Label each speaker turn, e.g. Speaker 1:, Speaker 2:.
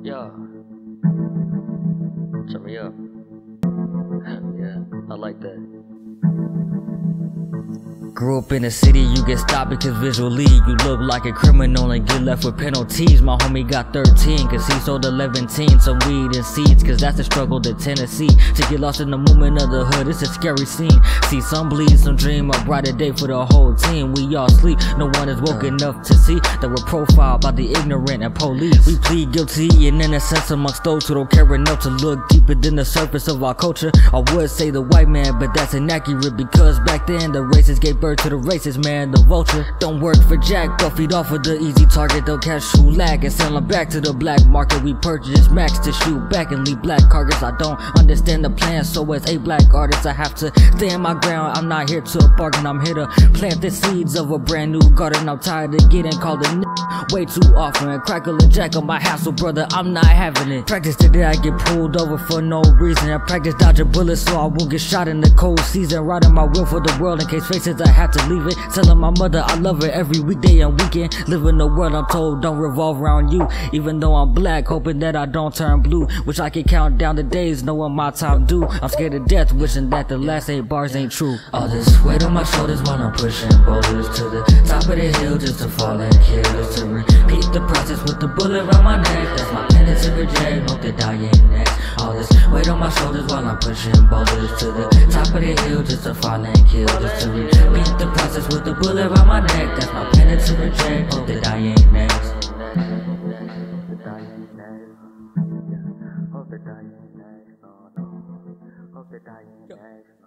Speaker 1: Yeah. Turn me up. Yeah, I like that.
Speaker 2: Grew up in the city, you get stopped because visually you look like a criminal and get left with penalties. My homie got 13 cause he sold 11 teens, some weed and seeds, cause that's the struggle to Tennessee. To get lost in the movement of the hood, it's a scary scene. See some bleed, some dream, a brighter day for the whole team. We all sleep, no one is woke enough to see that we're profiled by the ignorant and police. We plead guilty and innocence amongst those who don't care enough to look deeper than the surface of our culture. I would say the white man, but that's inaccurate because back then the racists gave birth to the racist man, the vulture. Don't work for Jack, but feed off of the easy target. They'll catch who lack and sell them back to the black market. We purchase max to shoot back and leave black carcass. I don't understand the plan, so as a black artist I have to stand my ground. I'm not here to bargain, I'm here to plant the seeds of a brand new garden. I'm tired of getting called a way too often and crackle a jack on my hassle, brother, I'm not having it. Practice today I get pulled over for no reason. I practice dodging bullets so I won't get shot in the cold season. Riding my wheel for the world in case faces I have to leave it. Telling my mother I love her every weekday and weekend. Living the world I'm told don't revolve around you. Even though I'm black, hoping that I don't turn blue. Wish I could count down the days knowing my time due. I'm scared to death, wishing that the last 8 bars ain't true. All this weight on my shoulders while I'm pushing boulders to the top of the hill just to fall and kill. Just to repeat the process with the bullet around my neck. That's my penance to reject, hope that I ain't next. All this weight on my shoulders while I'm pushing boulders to the top of the hill just to fall and kill. Just to repeat the process with the bullet around my neck. That's my penance to reject, hope that I ain't next.
Speaker 1: Hope that I ain't next. Hope that I ain't next.